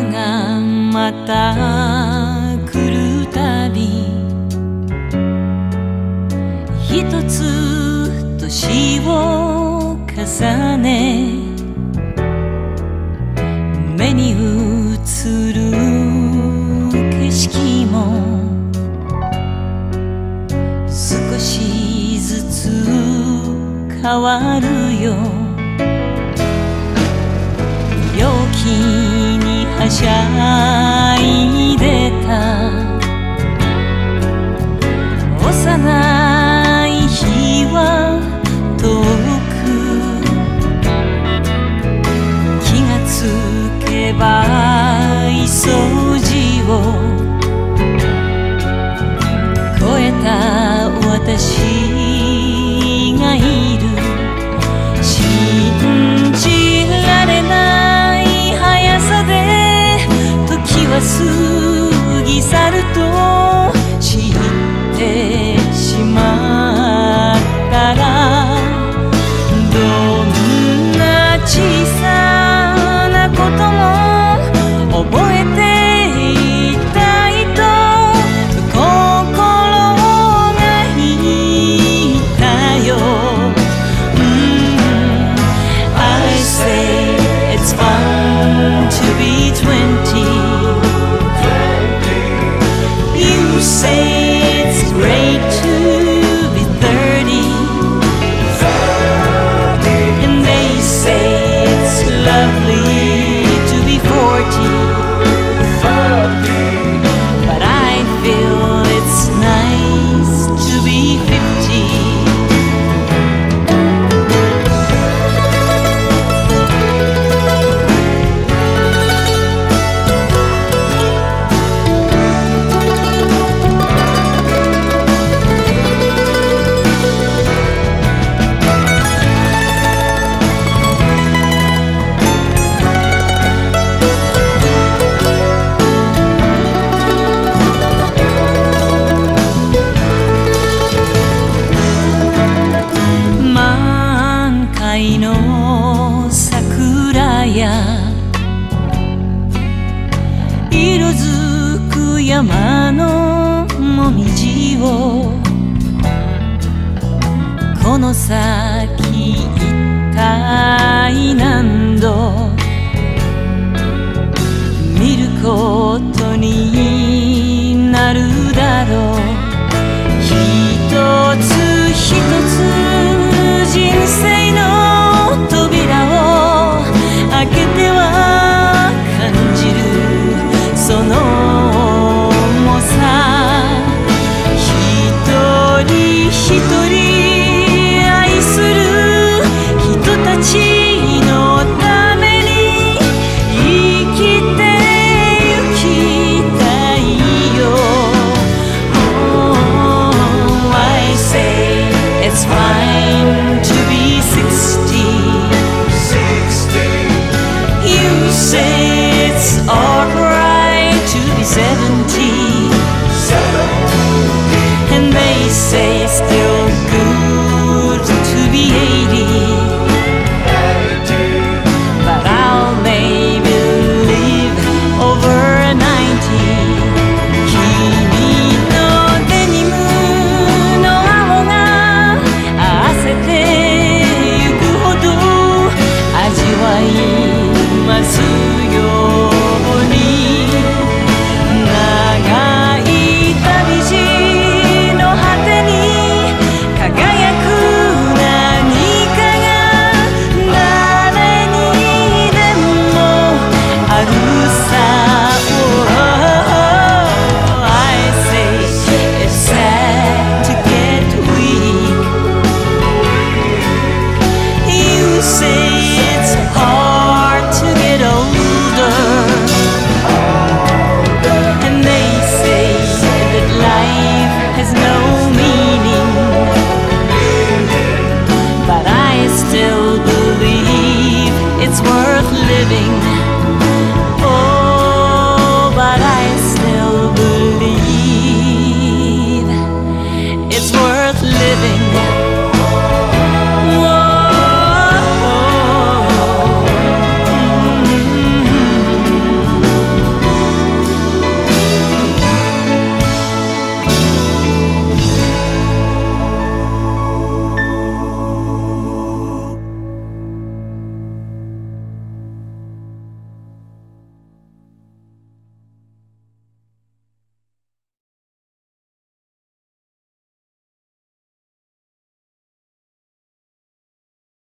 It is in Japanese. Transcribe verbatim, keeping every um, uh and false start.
がまた来るたび一つ年を重ね目に映る景色も少しずつ変わるよ陽気にはしゃいでた幼い日は遠く気がつけば掃除を超えた私がいる信じられない速さで時は過ぎ去ると知ってしまったらどんな小さなことも覚えていたいと心が言ったよ、mm, I say it's fun to be twenty You say it's great to be thirty And they say it's lovely to be forty But I feel it's nice to be fiftyの桜や色づく山のもみじをこの先一体何度見ることになるだろう一つ一つ